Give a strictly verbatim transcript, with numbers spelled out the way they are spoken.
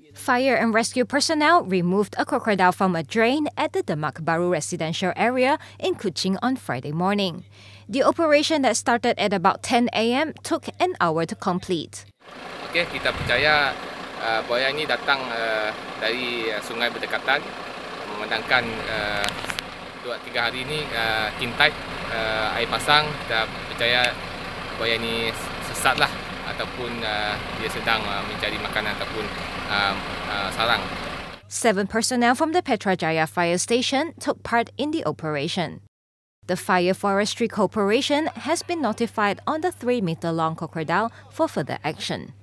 Fire and rescue personnel removed a crocodile from a drain at the Demak Baru residential area in Kuching on Friday morning. The operation that started at about ten A M took an hour to complete. Okay, kita percaya uh, buaya ini datang uh, dari uh, sungai berdekatan, memandangkan uh, dua tiga hari ini uh, kintai uh, air pasang. Kita percaya buaya ini sesatlah ataupun uh, dia sedang uh, mencari makanan ataupun uh, uh, sarang. Seven personnel from the Petra Jaya fire station took part in the operation. The Fire Forestry Corporation has been notified on the three meter long crocodile for further action.